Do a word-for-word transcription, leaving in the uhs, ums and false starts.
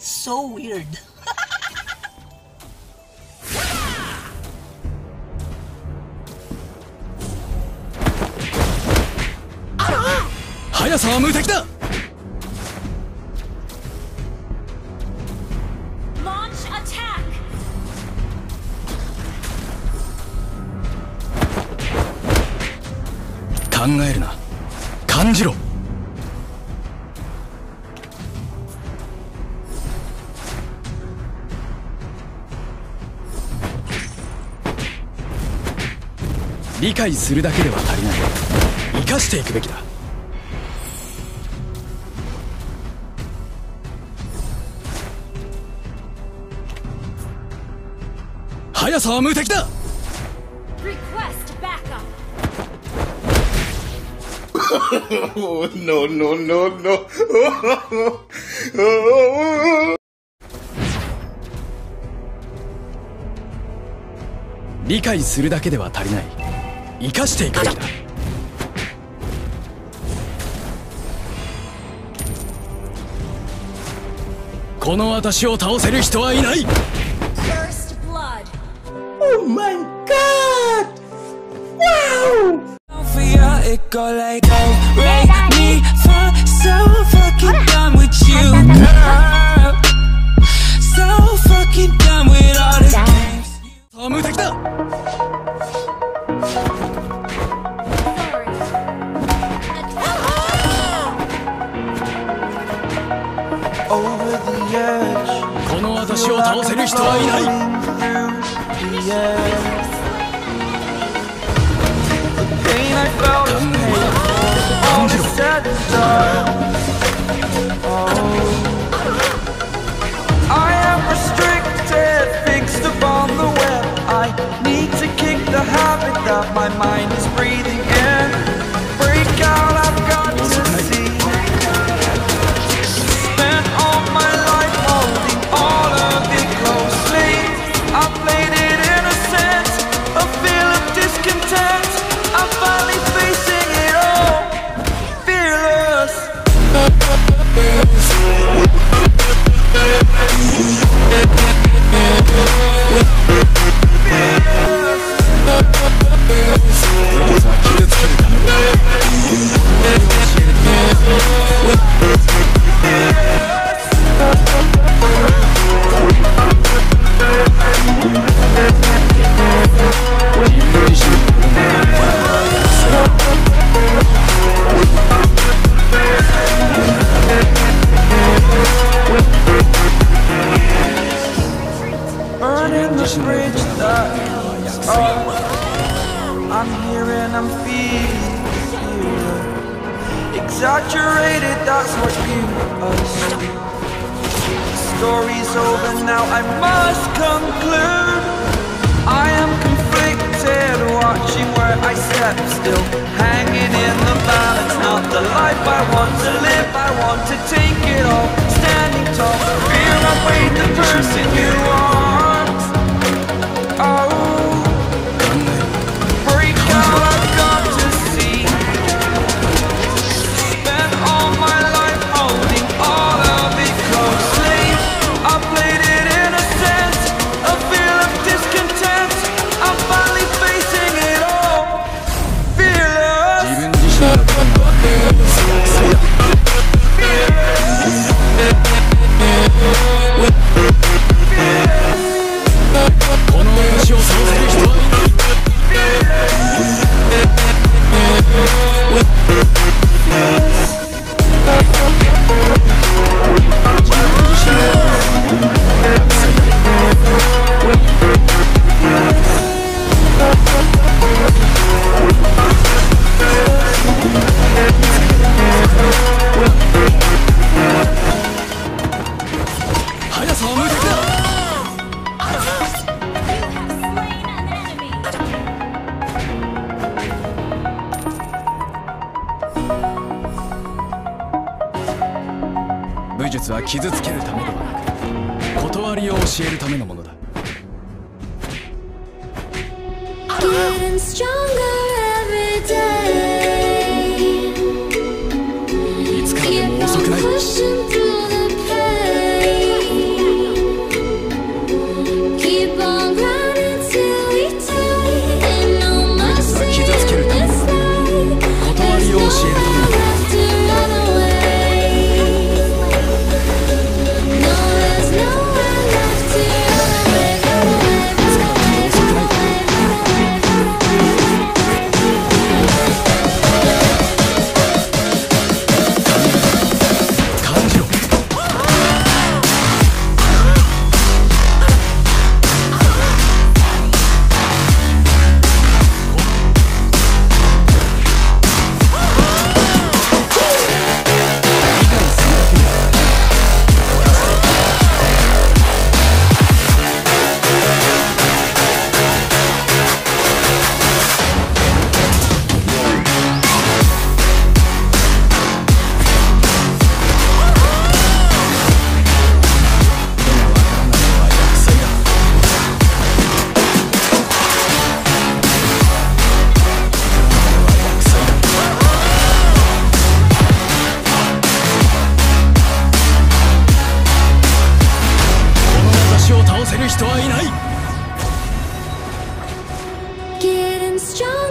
So weird. 速さは無敵だ。考えるな、感じろ。理解するだけでは足りない。生かしていくべきだ。速さは無敵だ。 No, no, no, no. 理解するだけでは足りない。生かしていくべきだ。この私を倒せる人はいない。 Oh my god! Wow! It go like, oh, make me fall so fucking done with you, girl. So fucking done with all the games. さあ無敵だ。 Over the edge. この私を倒せる人はいない。 I felt is painful, all is said and done. Oh, I am restricted, fixed upon the web. I need to kick the habit that my mind is breathing in. Break out, I've got to see. Spent all my life holding all of it closely. I played it innocent, a feel of discontent. I'm finally facing it all, fearless. Burning the bridge that is up. I'm here and I'm feeling here. Exaggerated, that's what you assume. The story's over now, I must conclude. I am conflicted, watching where I step still, hanging in the balance. Not the life I want to live, I want to take it all. Standing tall, fear I weighed the person you are. Oh, break out, I've got to see. Spent all my life holding all of it closely. I played it innocent, a feel of discontent. I'm finally facing it all, fearless. Business 武術は傷つけるためではなく、断りを教えるためのものだ。 Getting stronger every day. いつからでも遅くない。 Pushing through the pain. strong.